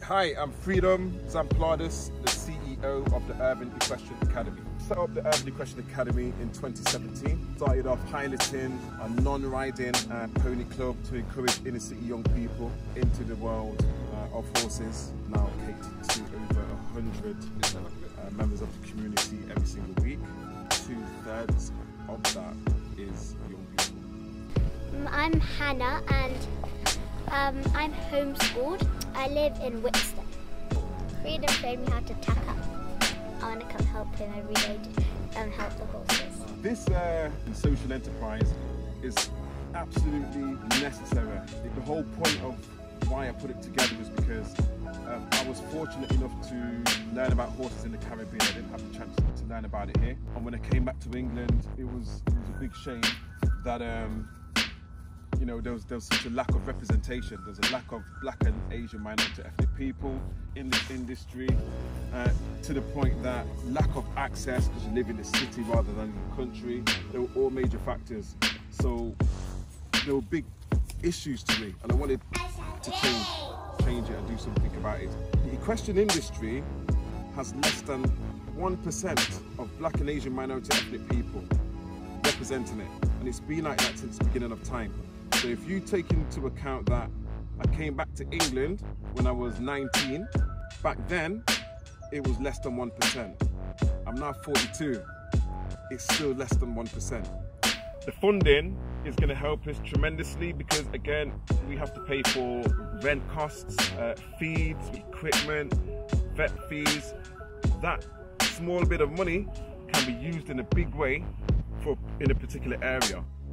Hi, I'm Freedom Zampladis, the CEO of the Urban Equestrian Academy. Set up the Urban Equestrian Academy in 2017. Started off piloting a non-riding pony club to encourage inner city young people into the world of horses. Now catered to over 100 members of the community every single week. 2/3 of that is young people. I'm Hannah and I'm homeschooled. I live in Wixton. Freedom showed me how to tack up. I want to come help him every day to help the horses. This social enterprise is absolutely necessary. The whole point of why I put it together was because I was fortunate enough to learn about horses in the Caribbean. I didn't have the chance to learn about it here. And when I came back to England, it was a big shame that you know, there was such a lack of representation. There's a lack of black and Asian minority ethnic people in this industry, to the point that lack of access because you live in the city rather than in the country. They were all major factors. So there were big issues to me, and I wanted to change it and do something about it. The equestrian industry has less than 1% of black and Asian minority ethnic people representing it, and it's been like that since the beginning of time. So if you take into account that I came back to England when I was 19, back then it was less than 1%. I'm now 42, it's still less than 1%. The funding is going to help us tremendously because, again, we have to pay for rent costs, feeds, equipment, vet fees. That small bit of money can be used in a big way in a particular area.